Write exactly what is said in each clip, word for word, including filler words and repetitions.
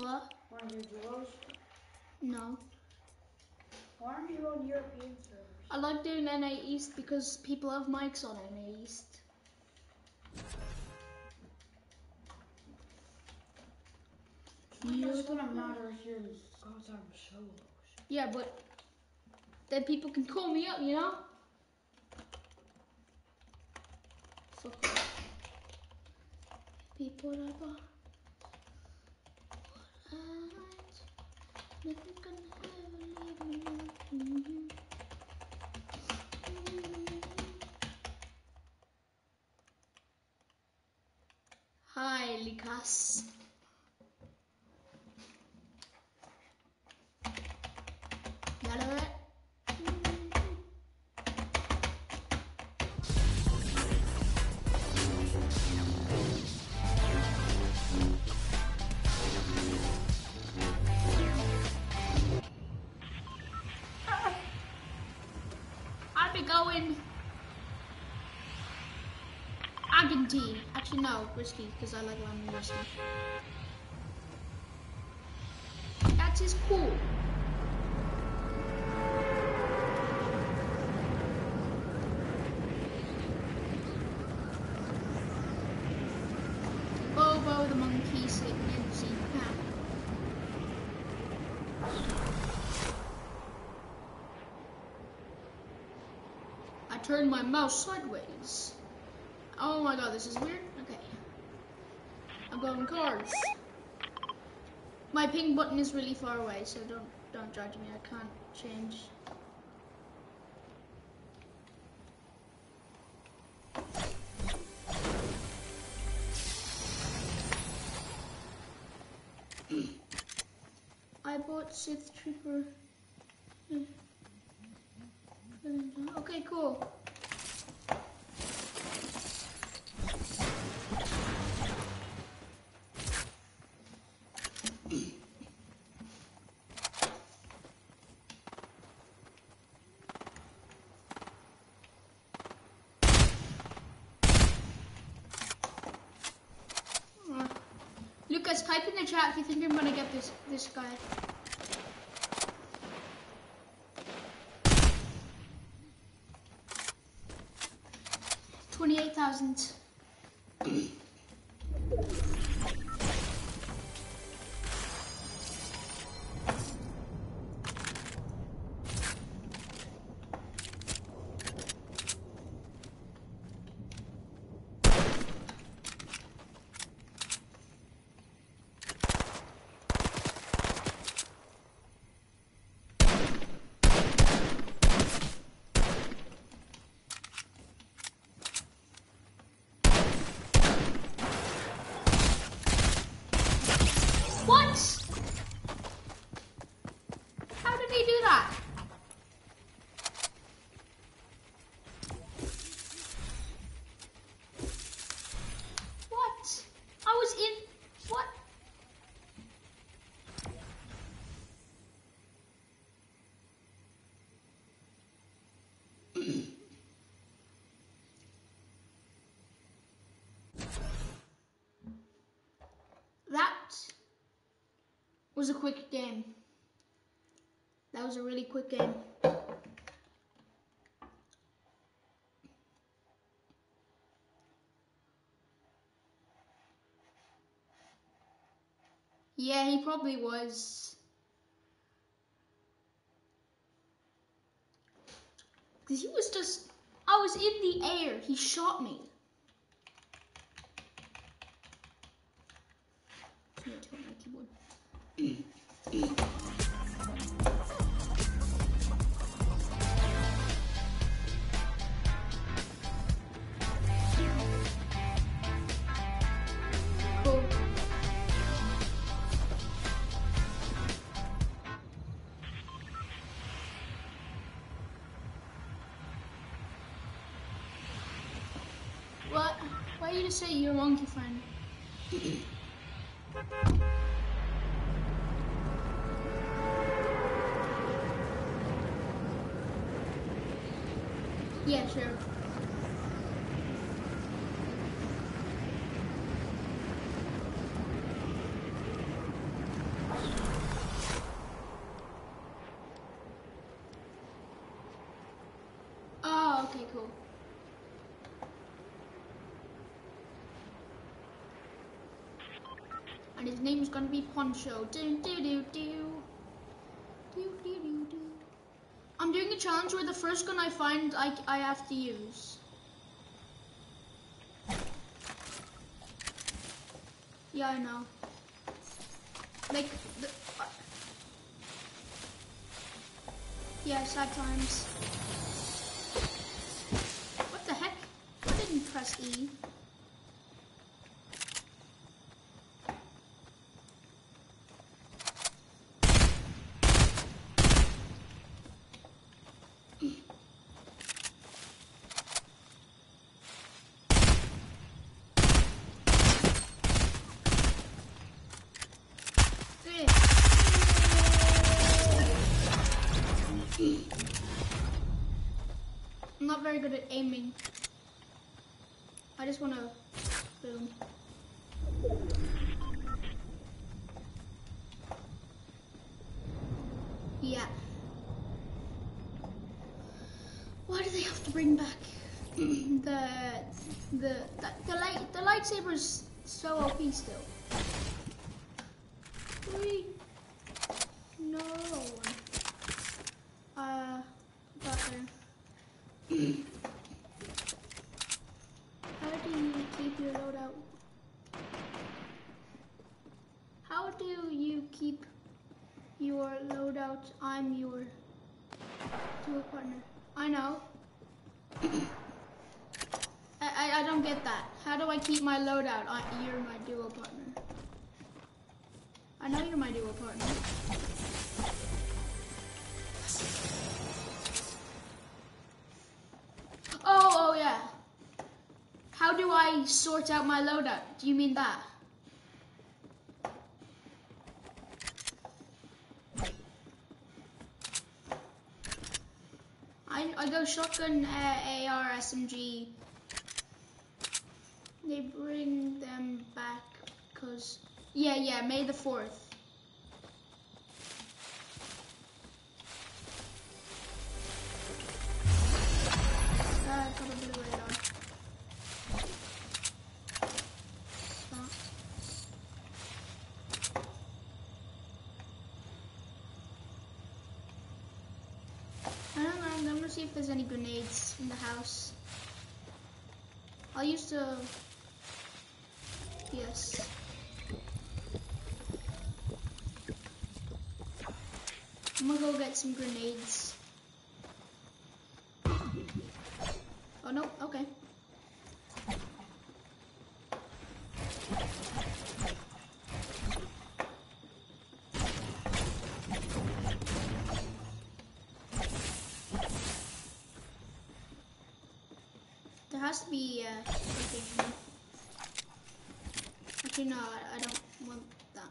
What? Want to do duos? No. Why aren't you on European servers? I like doing N A East because people have mics on N A East. That's gonna matter if you're goddamn solos. Yeah, but then people can call me up, you know? Fuck off. People are bought. Nothing can ever leave me alone. Hi, Lucas. Yellow it. I'll be going Argentine. Actually, no, whiskey, because I like lemon whiskey. That is cool. Bobo the monkey sitting in the sea pan. I turned my mouse sideways. Oh my god, this is weird. Okay. I'm going cards. My ping button is really far away, so don't don't judge me. I can't change. I bought Sith Trooper. Okay, cool. Lucas, type in the chat if you think I'm gonna get this this guy. Twenty-eight thousand. What? How did he do that? What? I was in... What? That was a quick game. That was a really quick game. Yeah, he probably was. Because he was just... I was in the air. He shot me. Can you tell my keyboard? Cool. What? Why you just say you're a monkey friend? Yeah, sure. Okay, cool. And his name's gonna be Poncho. Do do do do. Do do do do. I'm doing a challenge where the first gun I find, I I have to use. Yeah, I know. Like the. Uh, yeah, sad times. What the heck? I didn't press E. I'm not very good at aiming. I just want to boom. Yeah. Why do they have to bring back the the the, the light the lightsaber's so O P still? Wait. No. Uh, got there. How do you keep your loadout? How do you keep your loadout? I'm your dual partner. I know. I, I I don't get that. How do I keep my loadout? I, you're my duo partner. I know you're my duo partner. Oh, oh yeah. How do I sort out my loadout? Do you mean that? I, I go shotgun, uh, A R, S M G. They bring them back because... Yeah, yeah, May the fourth. Uh, got a blue radar. Stop. I don't know, I'm gonna see if there's any grenades in the house. I used to... Yes. I'm gonna go get some grenades. Oh no, okay. There has to be uh, something. Actually, no, I, I don't want that.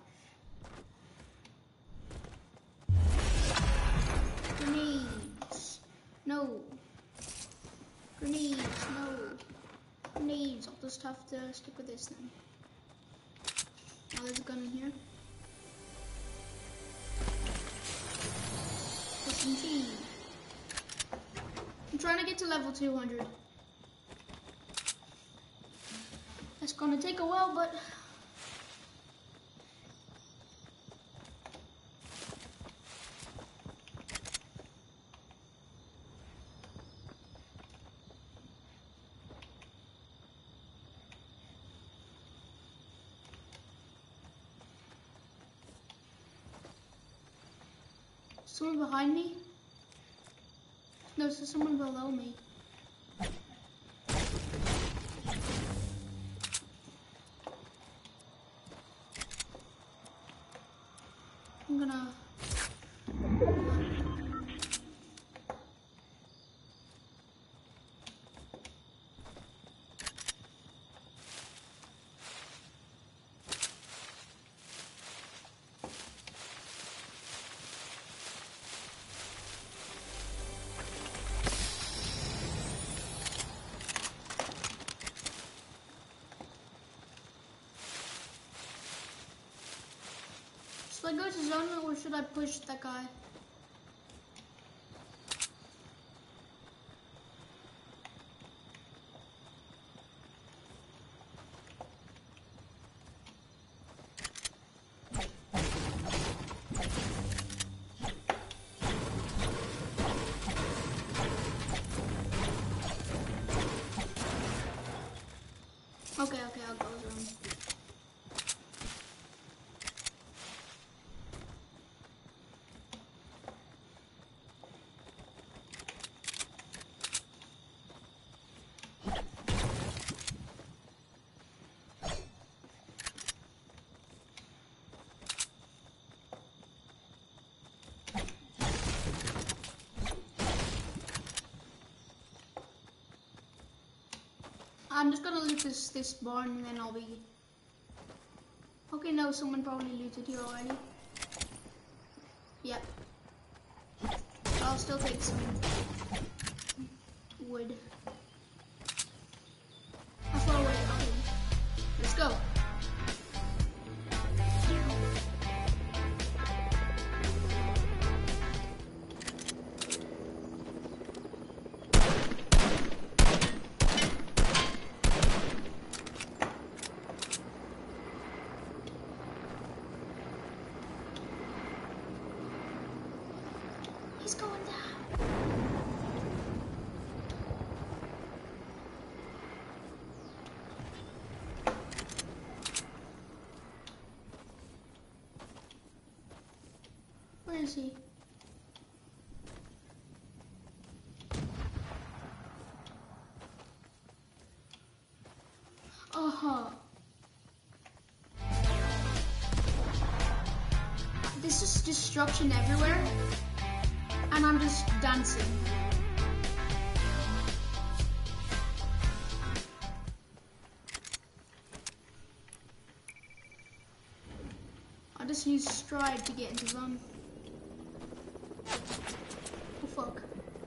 Grenades. No. Grenades, no. Grenades. I'll just have to stick with this then. Oh, there's a gun in here. S M G. I'm trying to get to level two hundred. That's gonna take a while, but... Someone behind me? No, it's someone below me. I'm gonna... Should I go to zone or should I push that guy? Okay, okay, I'll go zone. I'm just gonna loot this this barn and then I'll be. Okay, no, someone probably looted here already. Yep. I'll still take some wood. How far away? Okay. Let's go. He's going down. Where is he? Uh-huh. This is destruction everywhere. And I'm just dancing. I just use stride to get into zone. Oh fuck.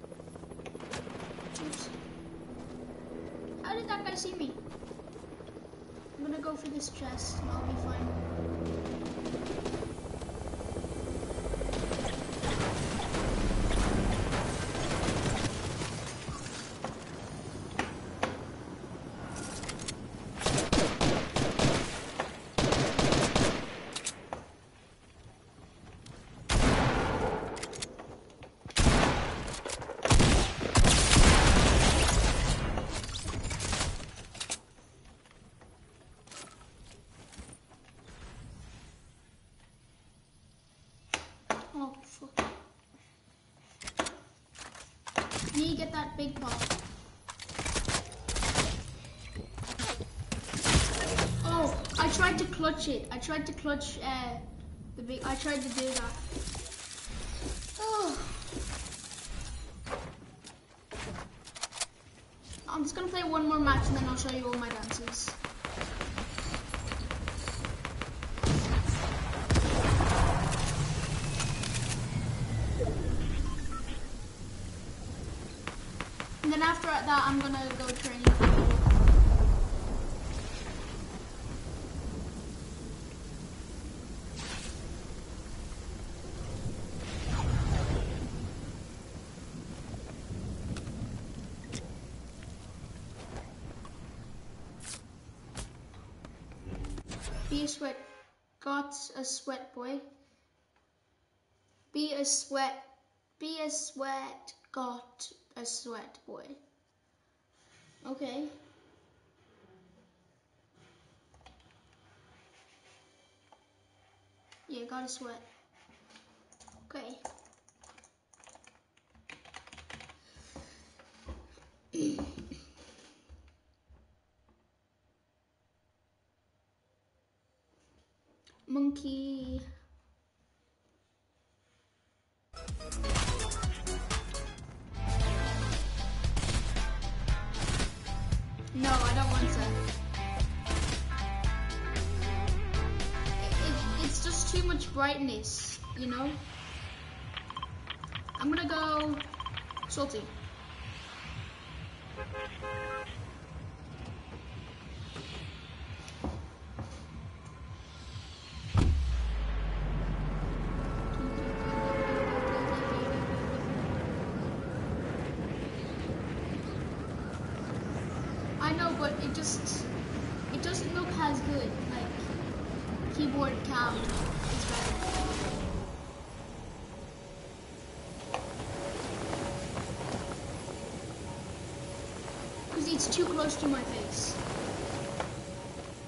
Oops. How did that guy see me? I'm gonna go for this chest and I'll be fine. Oh, fuck. Need to get that big ball. Oh, I tried to clutch it. I tried to clutch uh, the big. I tried to do that. Oh. I'm just gonna play one more match and then I'll show you all my dances. And then after that, I'm gonna go training. Be a sweat, got a sweat boy. Be a sweat, be a sweat, got a sweat boy. Okay. Yeah, got a sweat. Okay. Monkey. No, I don't want to. It, it, it's just too much brightness, you know? I'm gonna go salty. I know, but it just, it doesn't look as good. Like, keyboard cam is better. Because it's too close to my face.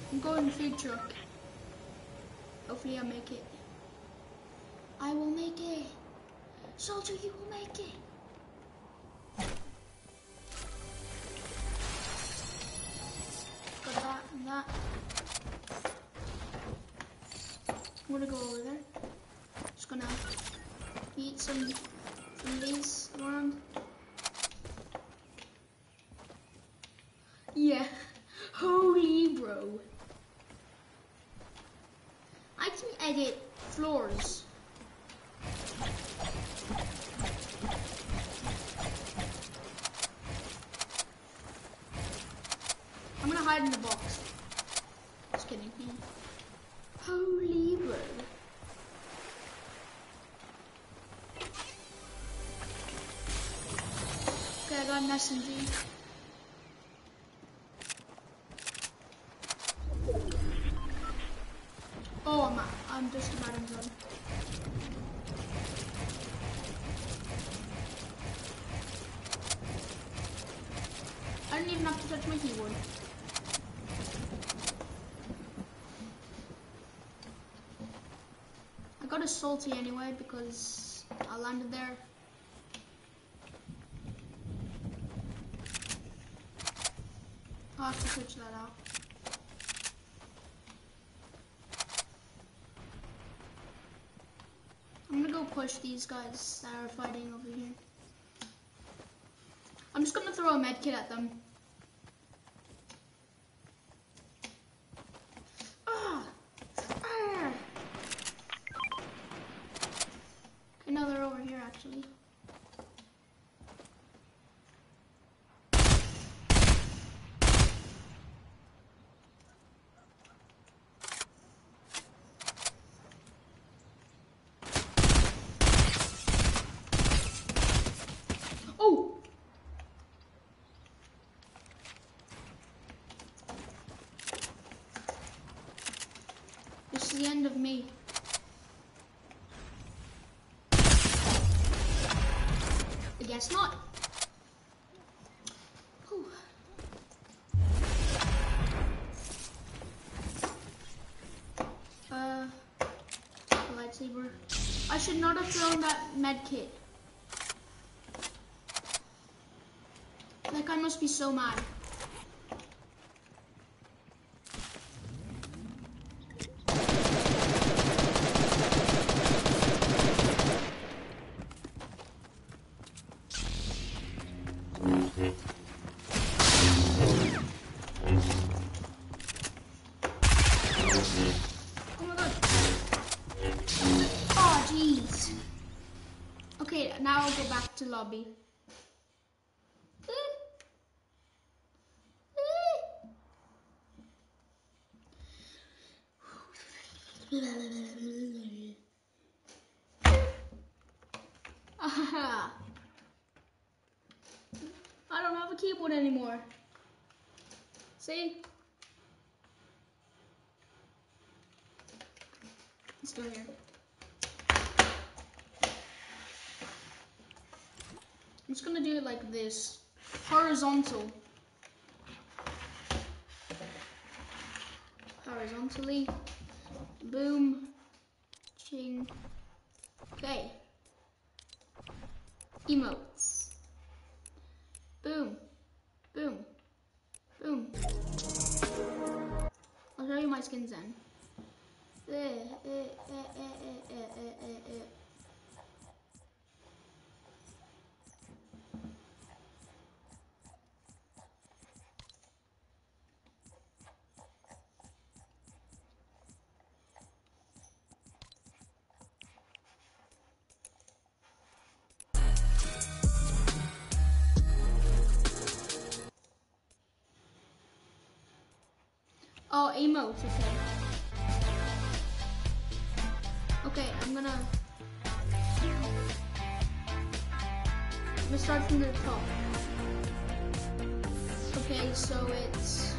I'm going food truck. Hopefully I make it. I will make it. Soldier, you will make it. Got that and that. I'm gonna go over there. Just gonna eat some from these around. Yeah. Holy bro. I can edit floors. I'm gonna hide in the box. Just kidding. Yeah. Holy bro. Okay, I got an S M G. Oh, I'm, I'm just about in zone. I didn't even have to touch my keyboard. I got a salty anyway because I landed there. I'll have to switch that out. I'm gonna go push these guys that are fighting over here. I'm just gonna throw a med kit at them. Ah! Ah! Okay, no, they're over here actually. This is the end of me. I guess not. Whew. Uh, lightsaber. I should not have thrown that med kit. That guy must be so mad. Now I'll go back to lobby. I don't have a keyboard anymore. See? It's still here. I'm just gonna do it like this. Horizontal. Horizontally. Boom. Ching. Okay. Emotes. Boom. Boom. Boom. I'll show you my skins then. Eh, eh, eh, eh, eh, eh, eh, eh. Oh, emotes, okay. Okay, I'm gonna... I'm gonna start from the top. Okay, so it's...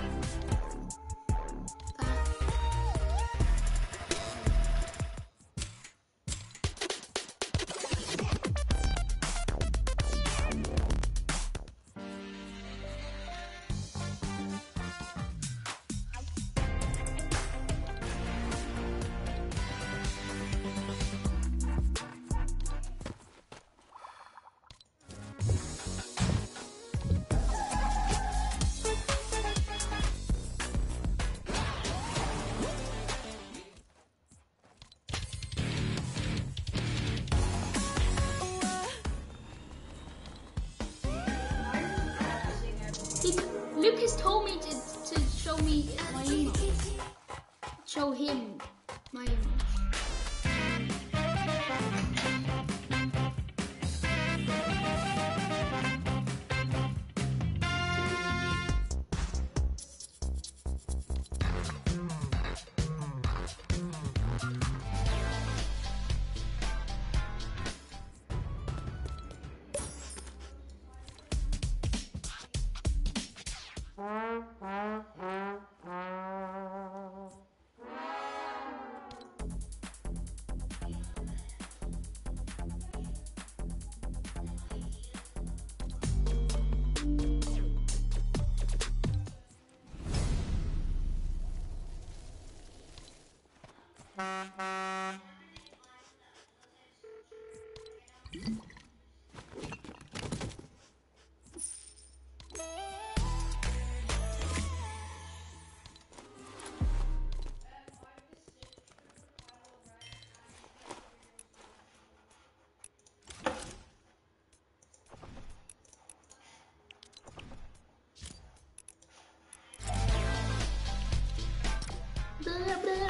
that. Did Lucas told me to, to show me my emotes. Show him my emotes. Blah, blah.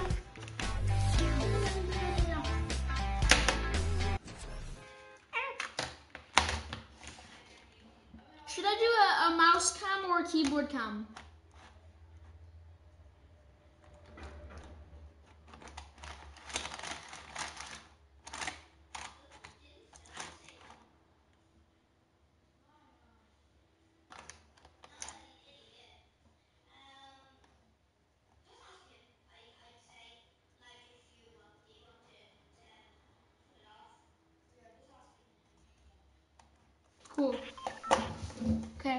Should I do a, a mouse cam or a keyboard cam? Cool. Okay.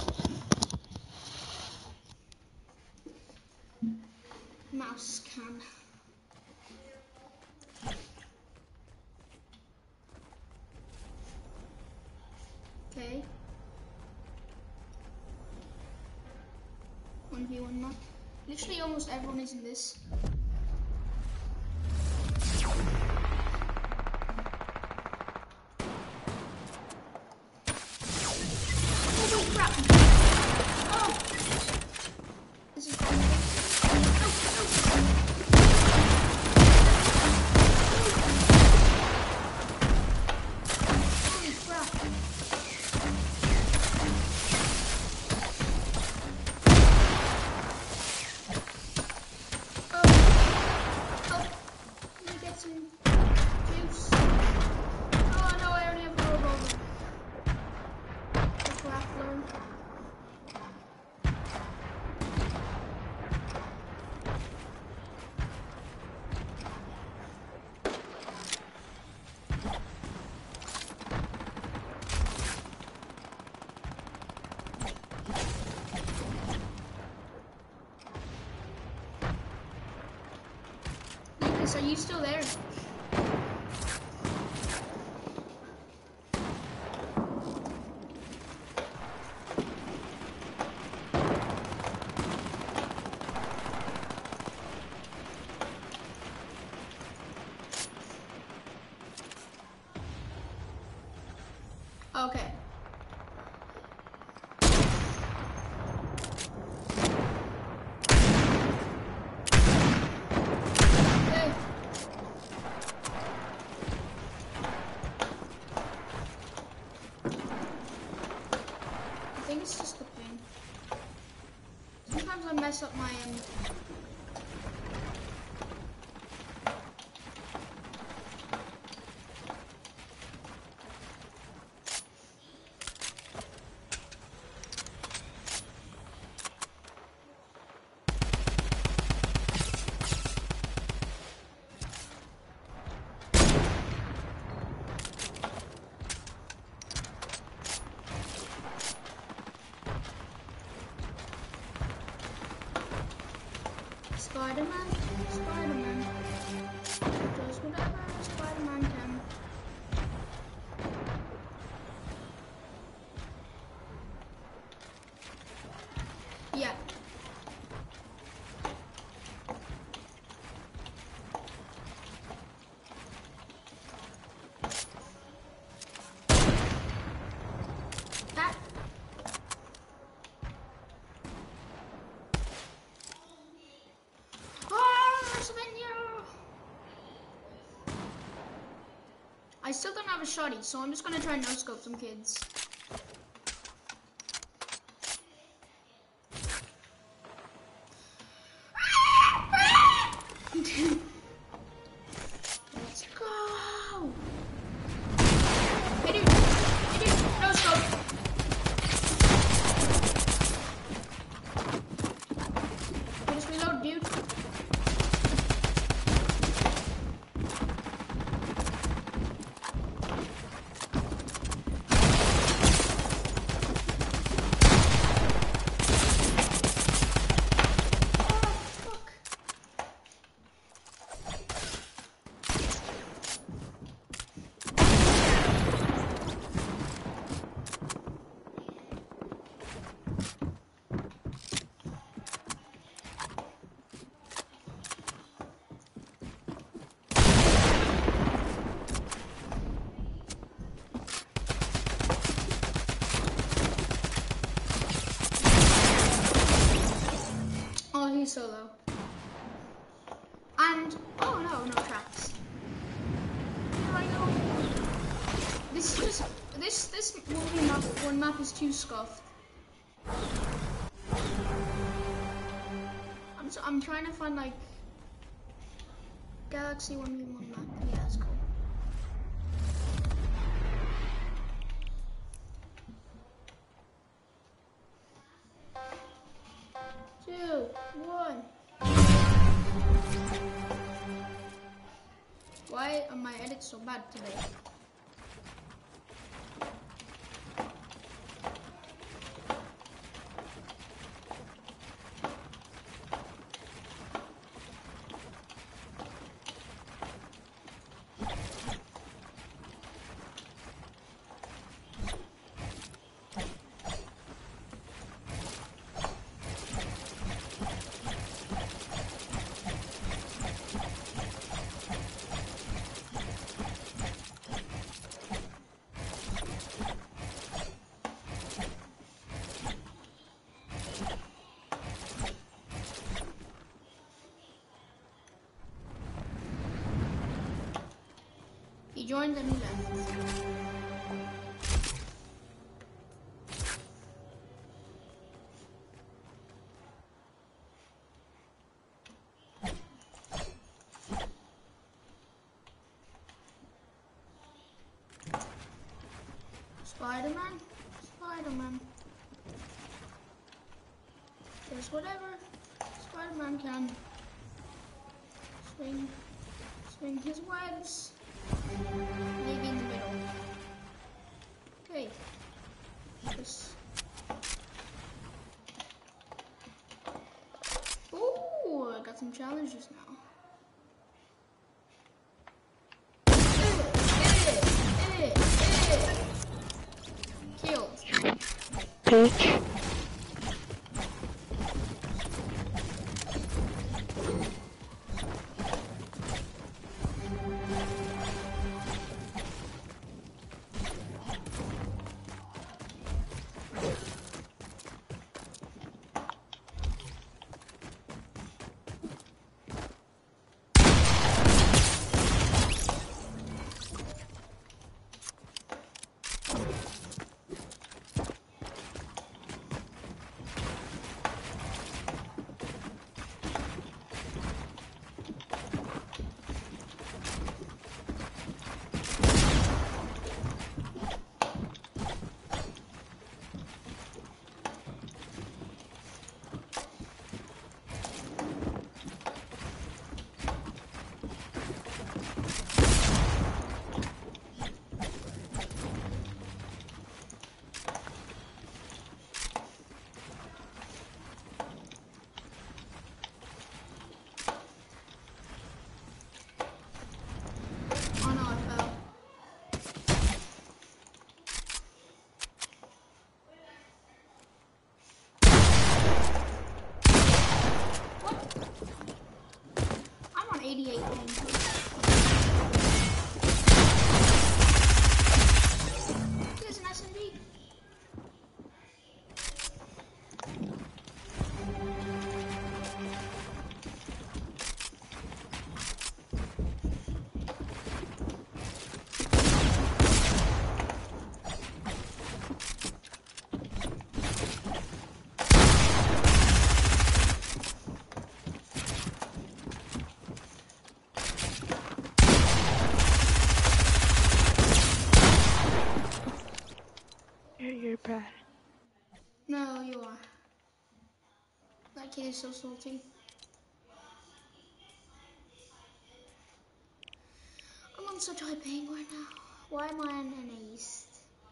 Mouse cam. Okay. one v one map. Literally almost everyone is in this. Oh crap! Oh! This is fun. Holy crap! Oh! Oh! Let me get some juice. Oh no, I only have a revolver. The grappler. Lucas, are you still there? Okay. Okay. I think it's just the ping. Sometimes I mess up my end. Spider-Man, Spider-Man, does whatever Spider-Man can. Yeah. That. still don't have a shotty, so I'm just gonna try and no-scope some kids. Let's go! Hey dude! Hey dude! No-scope! Okay, just reload, dude. Oh, he's solo. And, oh no, no traps. Here I go. This is just, this, this movie map, one map is too scuffed. I'm, so, I'm trying to find like, Galaxy one v one map. Yeah, that's cool. Two, one. Why are my edits so bad today? He joined and he left. Spider-Man? Spider-Man. Just whatever Spider-Man can. Swing, swing his webs. Maybe in the middle. Okay. This. Ooh, I got some challenges now. Eh, eh, eh. Killed. Bitch. you're bad. No, you are. That kid is so salty. I'm on such high ping right now. Why am I in an east?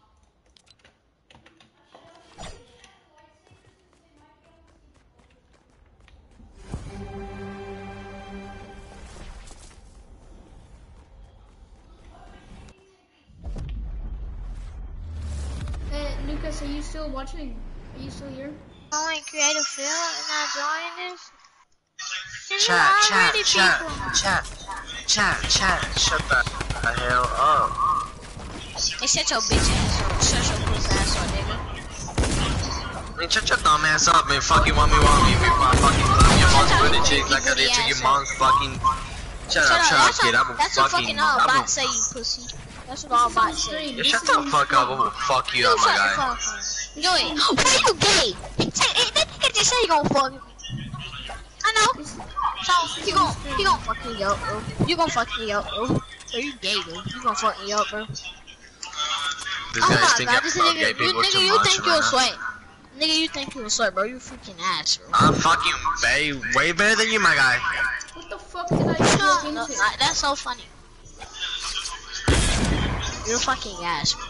Hey, Lucas, are you still watching? Are you still here? Only create a field and not join this? Chat, chat, chat, chat, chat, chat, shut the hell up. Hey, shut your bitch ass up. Shut your pussy ass up, nigga. I mean, shut your dumb ass up, man. Fucking want me, want me, with my fucking club your mom's booty cheeks like I did to your mom's fucking. Shut, shut up, shut up, kid. I'm a that's fucking. That's what fucking all I'm bots say, you pussy. That's what all bots say. Yeah, shut the fuck up. I'm gonna fuck you up, my guy. Do it. Why you gay? That nigga just say you gonna fuck me. I know. So he gon' he gon' fuck me up, bro. You gon' fuck me up, bro. So you gay, bro. You gon' fuck me up, bro. This Oh guy's my thinking god, this about nigga, gay you, people nigga, too you much think you a right now. sweat. Nigga, you think you a sweat, bro. You freaking ass, bro. I'm fucking way, way better than you, my guy. What the fuck did I just walk No, into? no, that's so funny. You're fucking ass, bro.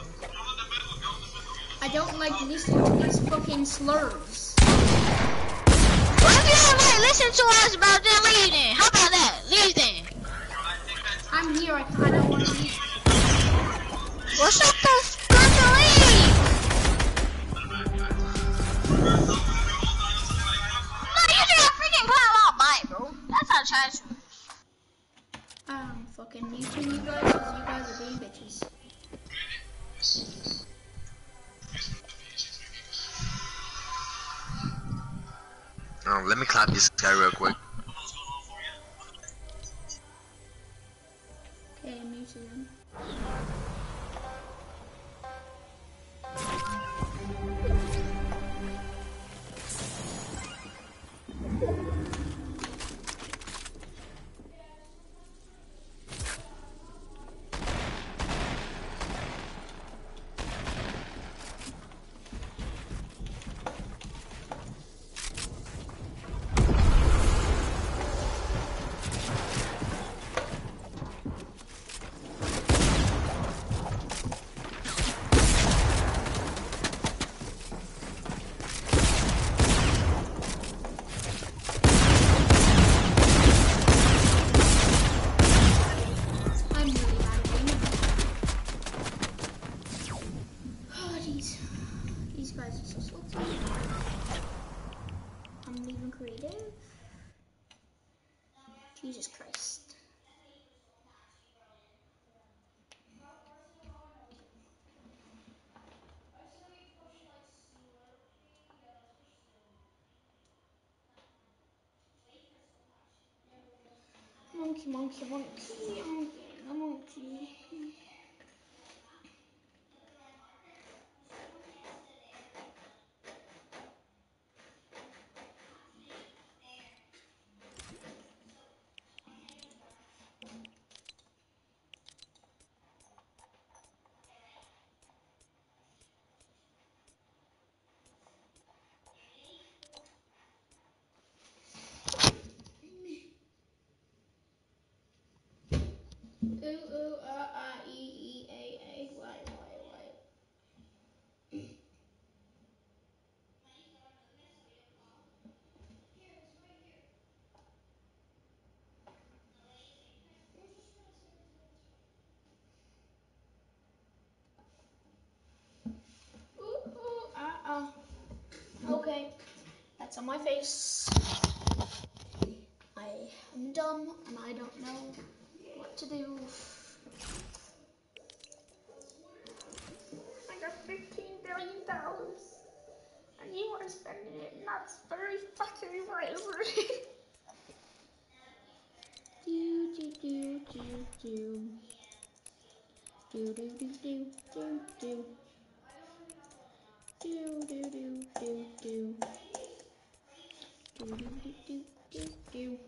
I don't like listening to these fucking slurs. What if you don't like listen to us about then leave then? How about that? Leave then. I'm here, I, I don't want to leave. Well, shut the fuck up and leave. No, you just freaking put out my bite, bro. That's how trash you is. I'm fucking muting you guys because you guys are being bitches. Oh, let me clap this guy real quick. Okay, I'm muted him. I'm really bad at aiming. Oh, these, these guys are so salty. I'm leaving creative. Jesus Christ. Monkey, monkey, monkey, I'm getting a monkey. Ooh, ooh, ah, ah, e, e, a, a, y, y, y. Ooh, ooh, ah, ah. Okay, that's on my face. I am dumb and I don't know what to do. I got fifteen billion dollars and you are spending it and that's very fucking crazy. do, do, do, do, do. Do, do, do, do, do, do. Do, do, do, do, do. Do, do, do, do, do, do.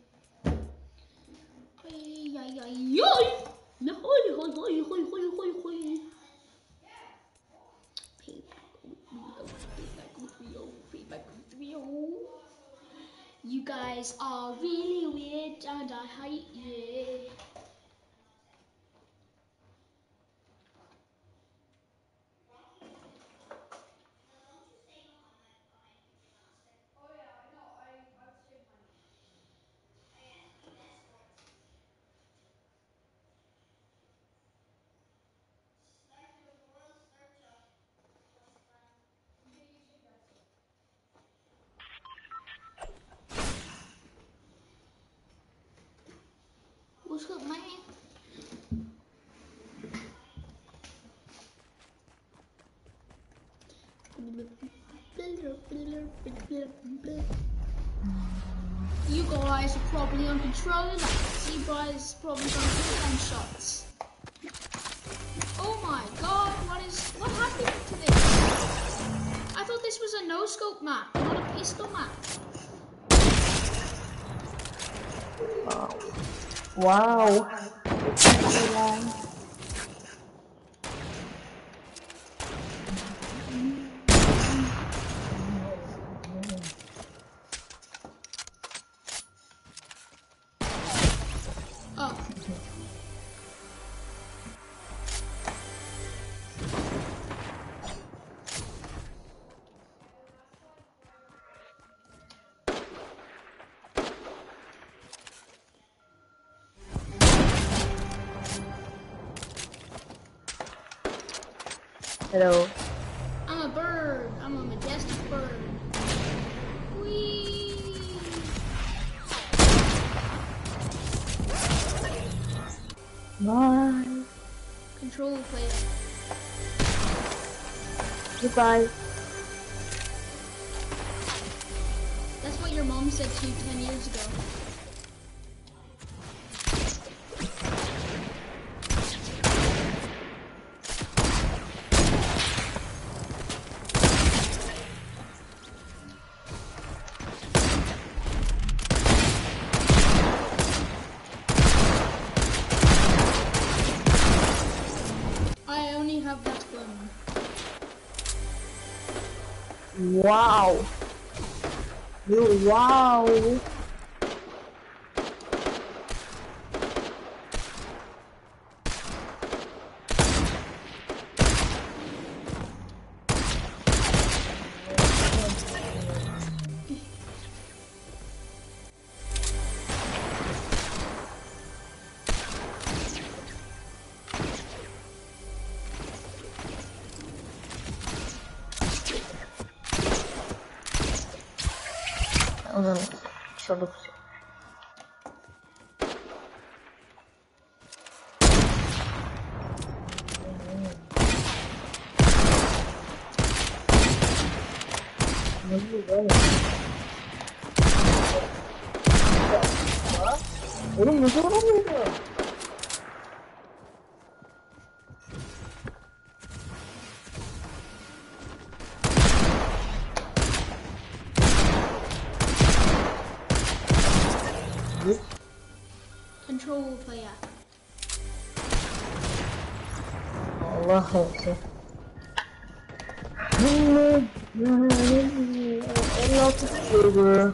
Ay, ay, ay, ay. No, hoy, hoy, hoy, hoy, hoy, hoy, hoy. Payback. guys are really weird and I hate you. Oh yeah, I know. I I've saved money. Okay, you save that stuff. What's up, man? You guys are probably uncontrollable. You guys probably gonna hit them shots. Oh my god, what is what happened to this? I thought this was a no scope map, not a pistol map. Wow. Oh. Hello. I'm a bird. I'm a majestic bird. Whee! Bye. Control player. Goodbye. That's what your mom said to you ten years ago. I only have that gun. Wow. You wow. Ano, solution. Oğlum nasıl olamıyor? Control player. Allah olsun. elli altı çıkıyordu.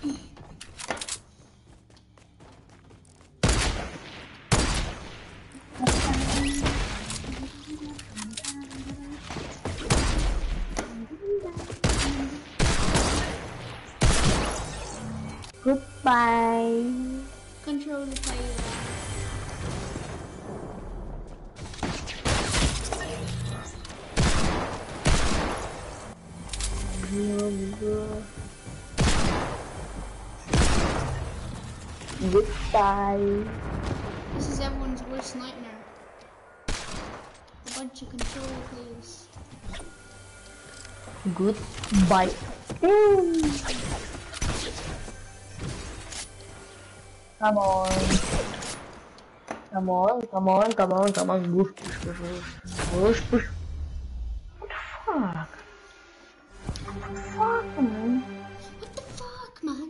Goodbye. Control player. Goodbye. This is everyone's worst nightmare. A bunch of control players. Goodbye. Come on. Come on, come on, come on, come on. Push, push, push, push, push. What the fuck? What the fuck, man? What the fuck, man?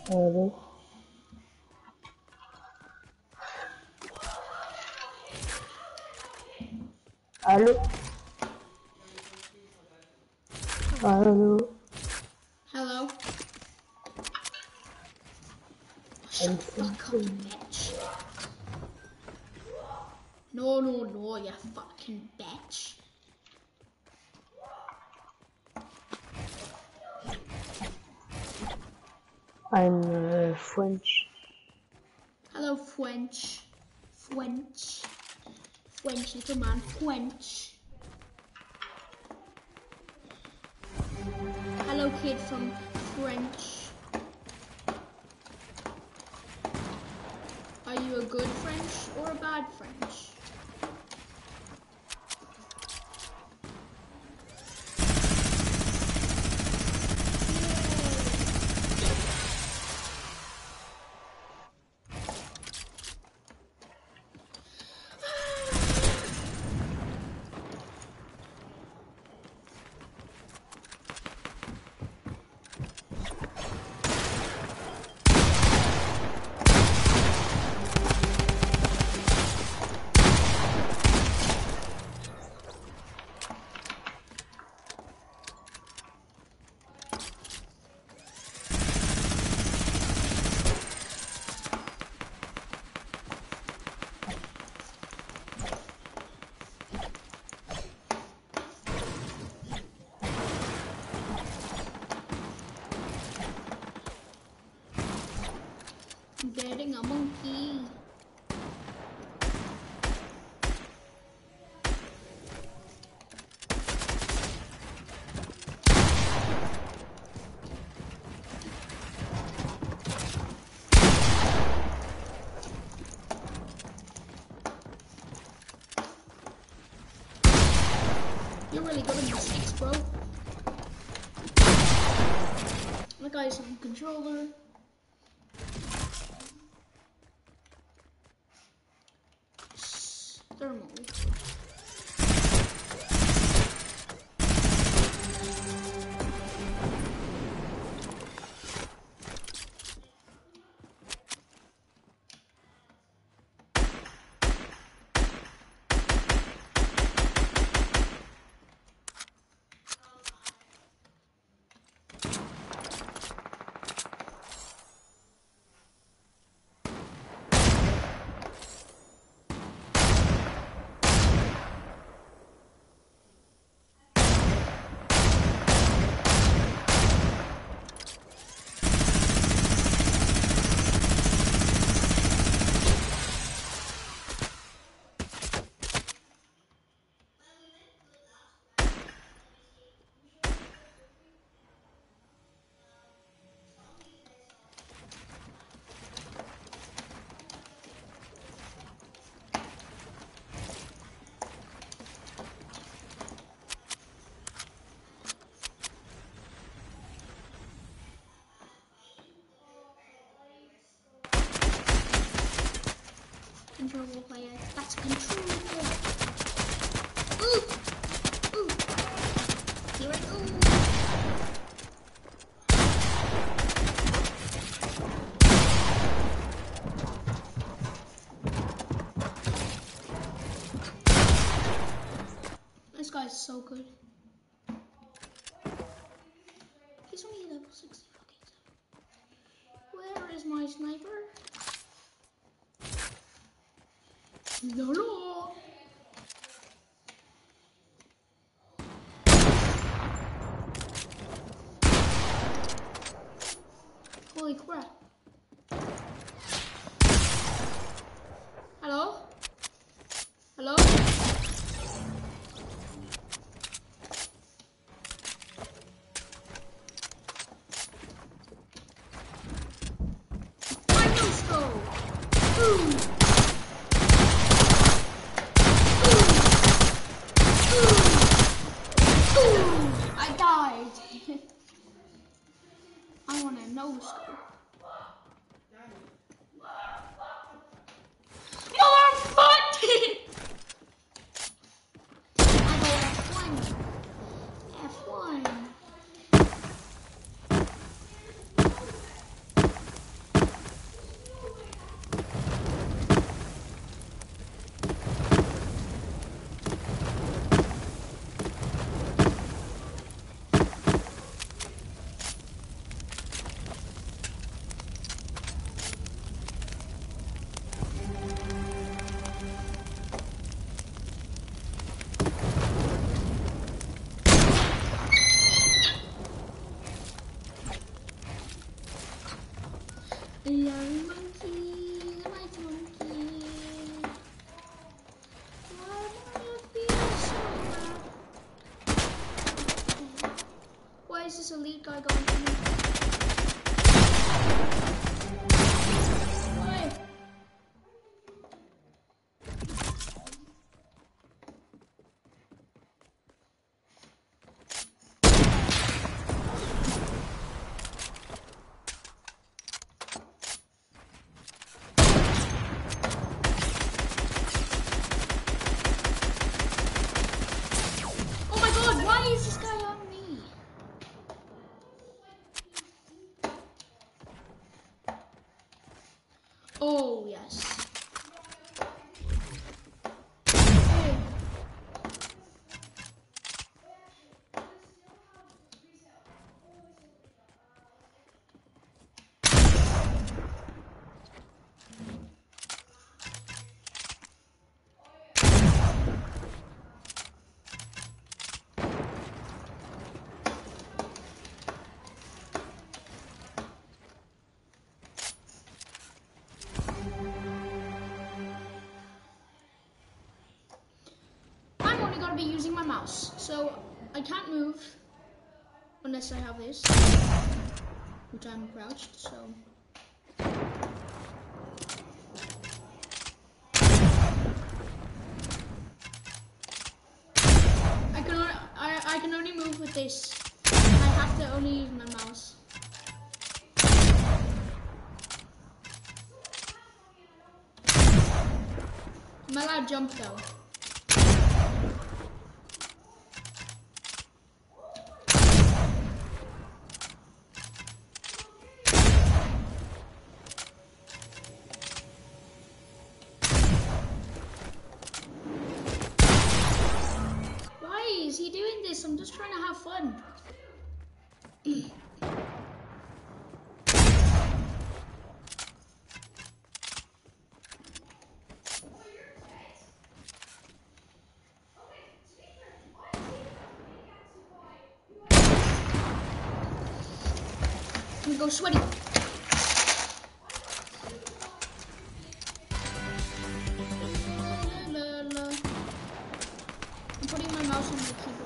Allô? Allô? Allô? Hello. Shut the fuck up, bitch. No, no, no, you fucking bitch. I'm uh, French. Hello, French. French. French, little man. French. Hello, kid from French. Are you a good French or a bad French? I'm getting a monkey. You're really good at the sticks, bro. That guy's on controller. Thermal. Controller player. That's a controller player. Ooh! Ooh! Here it goes. This guy's so good. He's only level sixty fucking seven. Where is my sniper? No, no. Holy crap. Hello? Hello? My no-scope! Ooh! I died. I want a no scope. Motherfucker! I go F one. F one. this elite guy going for me? Why? Oh my god, why is this guy on me? Oh, yes. Hey. I'm only going to be using my mouse, so I can't move unless I have this, which I'm crouched, so. I can only, I, I can only move with this. I have to only use my mouse. Am I allowed to jump though? Why is he doing this? I'm just trying to have fun. I'm gonna go sweaty. La, la, la. I'm putting my mouse on the keyboard.